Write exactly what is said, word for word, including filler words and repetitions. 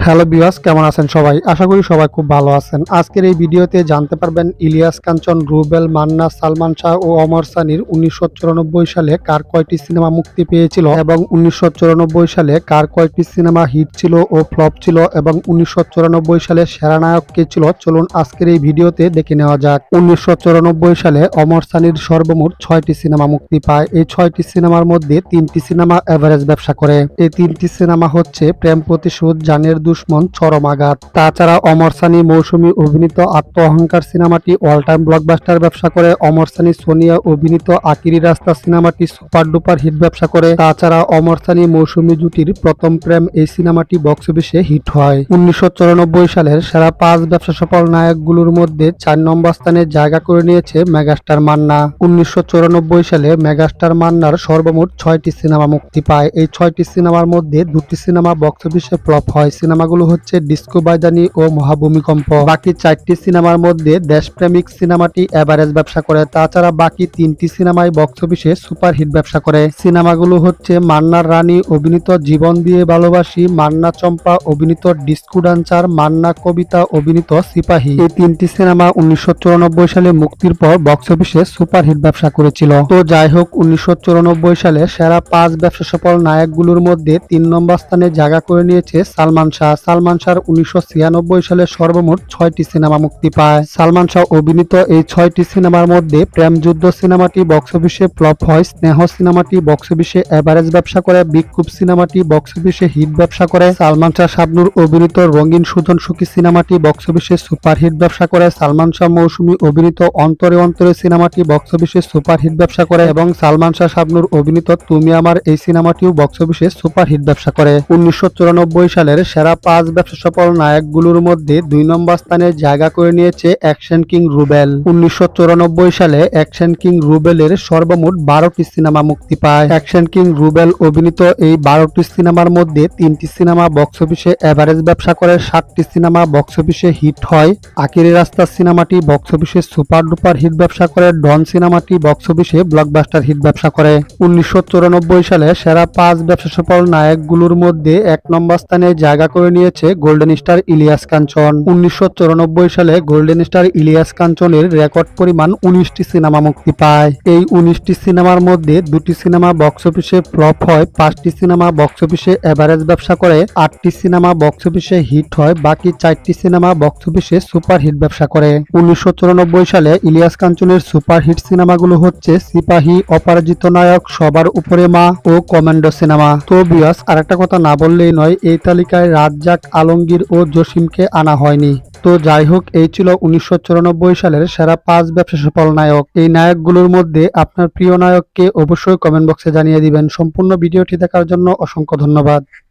Hello viewers, কেমন আছেন সবাই? আশা করি সবাই খুব ভালো আছেন। আজকের এই ভিডিওতে জানতে পারবেন ইলিয়াস কাঞ্চন, রুবেল, মান্না, সালমান শাহ ও অমর সানির উনিশশো চুরানব্বই সালে কার কয়টি সিনেমা মুক্তি পেয়েছিল এবং উনিশশো চুরানব্বই সালে কার কয়টি সিনেমা হিট ছিল ও ফ্লপ ছিল এবং উনিশশো চুরানব্বই সালে সেরা নায়ক কে ছিল, চলুন আজকের এই ভিডিওতে দেখে নেওয়া যাক। উনিশশো চুরানব্বই সালে অমর সানির সর্বমোট ছয়টি সিনেমা মুক্তি পায়। এই ছয়টি সিনেমার মধ্যে তিনটি সিনেমা এভারেজ ব্যবসা করে। এই তিনটি সিনেমা হচ্ছে প্রেম প্রতিশোধ, জানের দুশ্মন, চরম আঘাত। তাছাড়া অমর সানি মৌসুমী অভিনীত আত্ম অহংকার সিনেমাটি অল টাইম ব্লকবাস্টার ব্যবসা করে। অমর সানি সোনিয়া অভিনীত আকিরি রাস্তা সিনেমাটি সুপার ডুপার হিট ব্যবসা করে। তাছাড়া অমর সানি মৌসুমী জুটির প্রথম প্রেম এই সিনেমাটি বক্স অফিসে হিট হয়। উনিশশো চুরানব্বই সালের সেরা পাঁচ ব্যবসা সফল নায়কগুলোর মধ্যে চার নম্বর স্থানে জায়গা করে নিয়েছে মেগাস্টার মান্না। উনিশশো চুরানব্বই সালে মেগাস্টার মান্নার সর্বমোট ছয়টি সিনেমা মুক্তি পায়। এই ছয়টি সিনেমার মধ্যে দুটি সিনেমা বক্স অফিসে ফ্লপ হয়। সিনেমাগুলো হচ্ছে ডিস্কো বাইদানি ও মহাভূমিকম্প। বাকি চারটি সিনেমার মধ্যে দেশপ্রেমিক সিনেমাটি এভারেজ ব্যবসা করে। তাছাড়া বাকি তিনটি সিনেমাই বক্স অফিসে সুপার হিট ব্যবসা করে। সিনেমাগুলো হচ্ছে মান্নার রানী অভিনীত জীবন দিয়ে ভালোবাসি, মান্না চম্পা অভিনীত ডিস্কো ডান্সার, মান্না কবিতা অভিনীত সিপাহী। এই তিনটি সিনেমা উনিশশো চুরানব্বই সালে মুক্তির পর বক্স অফিসে সুপার হিট ব্যবসা করেছিল। তো যাই হোক, উনিশশো চুরানব্বই সালে সেরা পাঁচ ব্যবসা সফল নায়কগুলোর মধ্যে তিন নম্বর স্থানে জায়গা করে নিয়েছে সালমান শাহ। সালমান শাহ উনিশশো ছিয়ানব্বই সালে সর্বমোট ছয়টি সিনেমা মুক্তি পায়। সালমান শাহ অভিনীত এই ছয়টি সিনেমার মধ্যে প্রেম যুদ্ধ সিনেমাটি বক্স অফিসে ফ্লপ হয়, স্নেহ সিনেমাটি বক্স অফিসে এভারেজ ব্যবসা করে, বিক্ষোভ সিনেমাটি বক্স অফিসে হিট ব্যবসা করে, সালমান শাহ শাবনূর অভিনীত রঙিন সুজন সুখী সিনেমাটি বক্স অফিসে সুপার হিট ব্যবসা করে, সালমান শাহ মৌসুমী অভিনীত অন্তরে অন্তরে সিনেমাটি বক্স অফিসে সুপার হিট ব্যবসা করে এবং সালমান শাহ শাবনূর অভিনীত তুমি আমার এই সিনেমাটিও বক্স অফিসে সুপার হিট ব্যবসা করে। উনিশশো চুরানব্বই সালের সেরা পাঁচ ব্যবসা সফল নায়কগুলোর মধ্যে দুই নম্বর স্থানে জায়গা করে নিয়েছে অ্যাকশন কিং রুবেল। উনিশশো চুরানব্বই সালে অ্যাকশন কিং রুবেলের সর্বমোট বারোটি সিনেমা মুক্তি পায়। অ্যাকশন কিং রুবেল অভিনীত এই বারোটি সিনেমার মধ্যে তিনটি সিনেমা বক্স অফিসে এভারেজ ব্যবসা করে, সাতটি সিনেমা বক্স অফিসে হিট হয়। আকিরি রাস্তা সিনেমাটি বক্স অফিসে সুপার ডুপার হিট ব্যবসা করে, ডন সিনেমাটি বক্স অফিসে ব্লকবাস্টার হিট ব্যবসা করে। উনিশশো চুরানব্বই সালে সেরা পাঁচ ব্যবসা সফল নায়কগুলোর মধ্যে এক নম্বর স্থানে জায়গা করে নিয়েছে গোল্ডেন স্টার ইলিয়াস কাঞ্চন। উনিশশো চুরানব্বই সালে গোল্ডেন স্টার ইলিয়াস কাঞ্চনের রেকর্ড পরিমাণ উনিশটি সিনেমা মুক্তি পায়। এই উনিশটি সিনেমার মধ্যে দুটি সিনেমা বক্স অফিসে ফ্লপ হয়, পাঁচটি সিনেমা বক্স অফিসে এভারেজ ব্যবসা করে, আটটি সিনেমা বক্স অফিসে হিট হয়, বাকি চারটি সিনেমা বক্স অফিসে সুপার হিট ব্যবসা করে। উনিশশো চুরানব্বই সালে ইলিয়াস কাঞ্চনের সুপার হিট সিনেমাগুলো হচ্ছে সিপাহী, অপরাজিত নায়ক, সবার উপরে মা ও কমান্ডো সিনেমা। তো ভিউয়ার্স, আরেকটা কথা না বললেই নয়, এই তালিকায় রাজ্জাক, আলমগীর ও জসিমকে আনা হয়নি। তো যাই হোক, এই ছিল উনিশশো চুরানব্বই সালের সেরা পাঁচ ব্যবসা সফল নায়ক। এই নায়কগুলোর মধ্যে আপনার প্রিয় নায়ককে অবশ্যই কমেন্ট বক্সে জানিয়ে দিবেন। সম্পূর্ণ ভিডিওটি দেখার জন্য অসংখ্য ধন্যবাদ।